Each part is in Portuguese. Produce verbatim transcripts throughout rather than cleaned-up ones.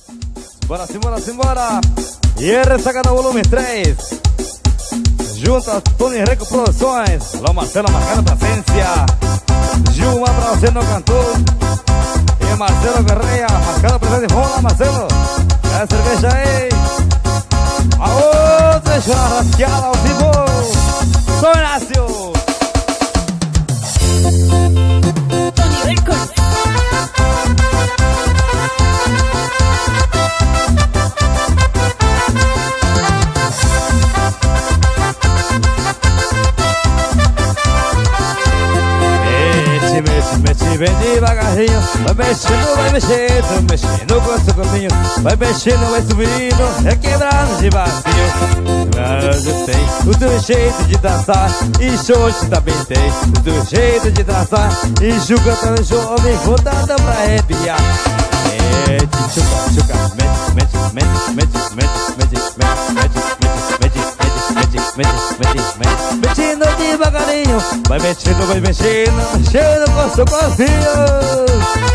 Simbora, simbora, simbora. E é Ressaca no volume três. Junto a Tony Reco Produções. Alô Marcelo marcando presença. Gilma pra você no cantor. E Marcelo Guerreia marcando presença. Vamos lá, Marcelo. É a cerveja aí. Aô, deixa a rasqueada ao vivo. Sou Inácio. Tony Records. Mexe, mexe, vem devagarinho. Vai mexendo, vai mexendo, mexendo com o seu corpinho. Vai mexendo, vai subindo, é quebrando de vazio. Mas tem o teu jeito de dançar e xoxo também tem o teu jeito de dançar e chuca tão jovem, voltada pra arrepiar. Mete, chuca, chuca, mete, mete, mete, mete, mete, mete, mete, mete, mete, mete, mete, mete, mete, mexendo devagarinho. Vai mexendo, vai mexendo, mexendo com o seu corpinho.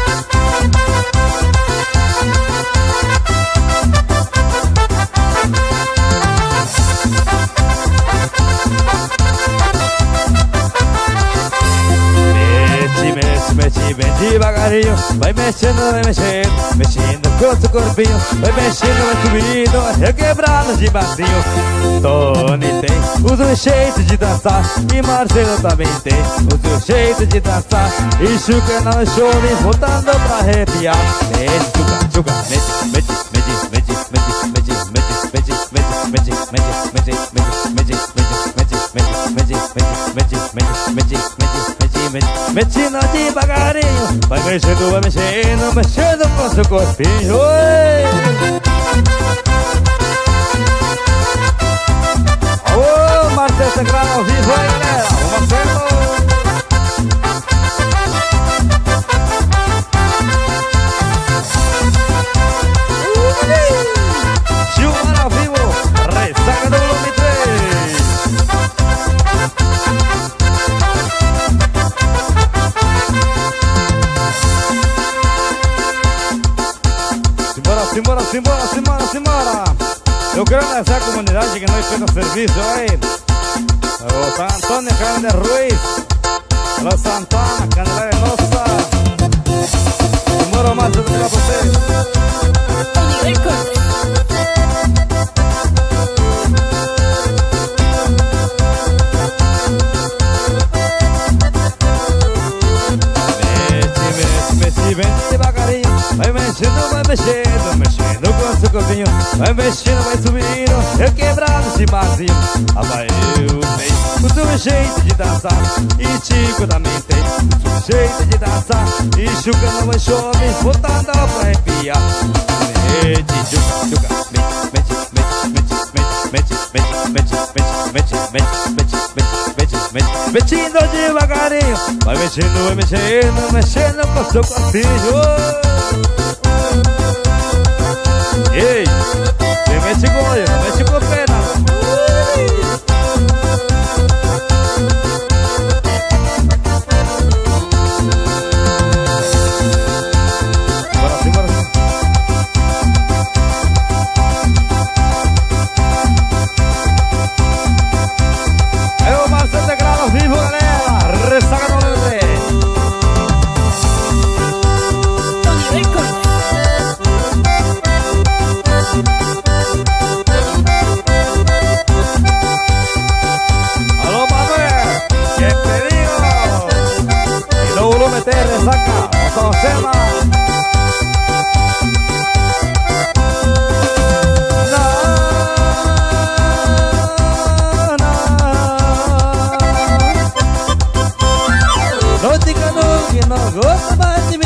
Mexe, mexe, bem devagarinho. Vai mexendo, vai mexendo, mexendo com o seu corpinho. Vai mexendo, vai subindo, requebrando de bacinho. Tony tem o seu jeito de dançar e Marcelo também tem o seu jeito de dançar. E Chuca não chove, voltando pra arrepiar. Mexe, Chuca, Chuca, mexe, mexe, mexe, mexe, mexe, mexe, mexe, mexe, mexe, mexe, mexe, mexe, mexe, mexendo devagarinho. Vai mexendo, vai mexendo, mexendo com seu corpinho. Oi! Ô, Marcelo Sagrado ao vivo aí, galera. O Marcelo. Gilmar ao vivo, Ressaca do volume três. Simbora, simbora, simbora, simbora, simbora. Eu quero nessa comunidade que nós fizemos serviço aí. O San Antonio Candelaria Ruiz. Alô Santana, Candelaria Nossa. Simbora mais do que pra vocês. Tony Records. Vem devagarinho, vai mexendo, vai mexendo, mexendo com o seu corpinho. Vai mexendo, vai subindo, eu quebrado de vazio. Ah, vai eu tenho o seu jeito de dançar e Chico também tem o seu jeito de dançar. E Chuca não vai chover, voltando pra arrepiar. Mete, Chuca, Chuca, mete, mete, mete, mete, mete, mete, mete, mete, mete, mete, mete, mete, metindo devagarinho. Vai mexendo, vai mexendo, mexendo com o seu corpinho. Ei, você mexe com olho, não mexe com perna. Bora sim, bora sim. É o Marcelo Sagrado ao vivo, galera. Ressaca no volume três. Alô, Manuel, que perigo! E no volume três, Ressaca, vamos a cena. Não diga não que não gosta mais de mim.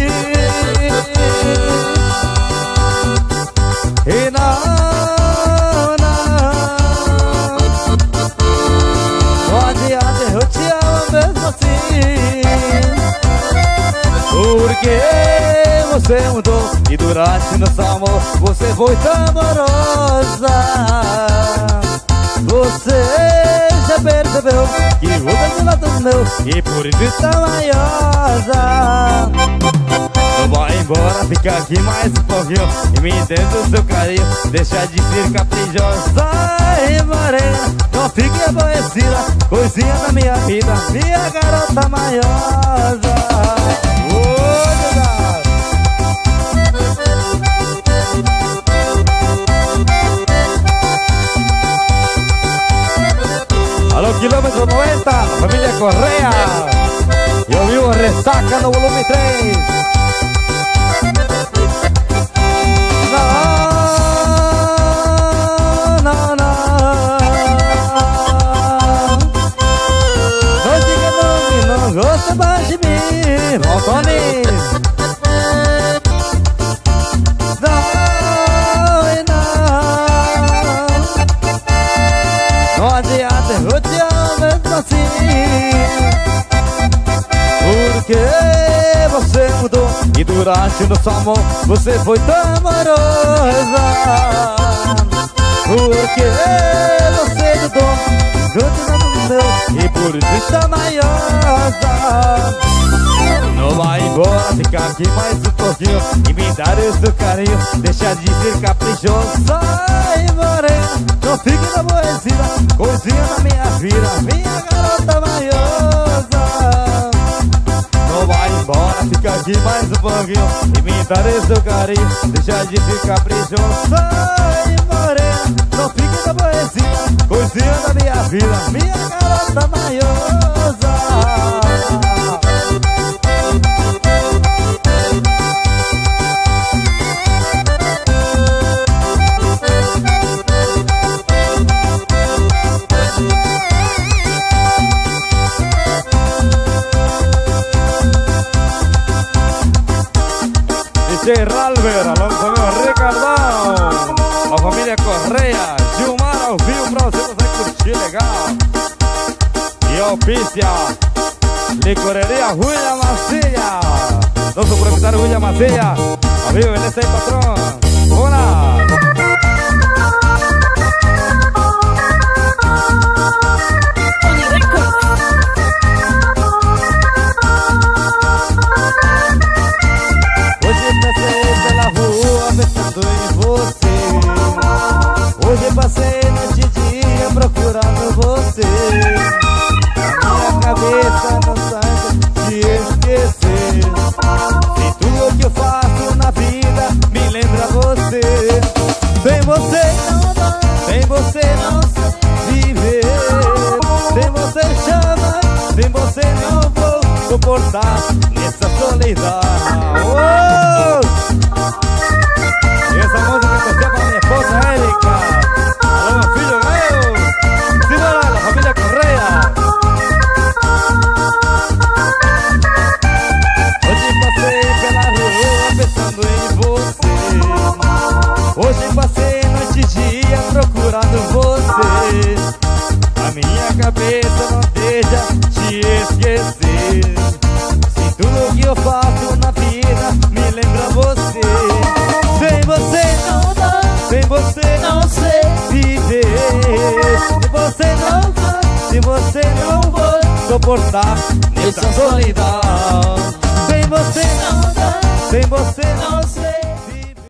E não, não, não adianta, eu te amo mesmo assim. Porque você mudou e durante nosso amor você foi tão amorosa. Você já percebeu que o outro é do lado meu e por isso está maiosa. vai embora, fica aqui mais um pouquinho e me entenda o seu carinho. Deixa de ser caprichosa e morena, não fique aborrecida, coisinha da minha vida, minha garota manhosa. Alô, quilômetro noventa, família Correia. Eu vi o Ressaca no volume três. Não, não, não. Não diga não que não gosta mais de mim, Valtone. Não e não. Não adianta, eu te amo mesmo assim. Porque você mudou e durante o nosso amor você foi tão amorosa. Porque você mudou continuando no meu e por isso está manhosa. Não vai embora, fica aqui mais um pouquinho e me dar o seu carinho. Deixa de ser caprichosa e morena, não fique na aborrecida, coisinha na minha vida, minha garota manhosa. Não vai embora, fica aqui mais um pouquinho e me dar seu carinho. Deixa de ficar caprichosa e morena, não fique na aborrecida, coisinha da minha vida, minha garota manhosa. D J Ralver, alô do meu Ricardão, a família Correia, Gilmar ao vivo pra você, você curtir legal. E Opícia, Licoreria William Macia, nosso proprietário William Macia, ao vivo, ele está aí, patrão. Bora! Hoje passei noite e dia procurando você. Minha cabeça não sai de esquecer. E tudo que eu faço na vida me lembra você. Sem você não dá, sem você não sei viver. Sem você chama, sem você não vou suportar nessa solidão. Oh! Essa música que eu pra minha esposa Érica. Alô, meu filho, meu. Simbora, a família Correia. Hoje passei pela rua pensando em você. Hoje passei noite e dia procurando você. A minha cabeça não deixa te esquecer. Se tudo que eu faço na vida me lembra você. Sem você não dá, sem você não sei viver. Se você não dá, se você não vou suportar nessa solidão. Sem você não dá, sem você não sei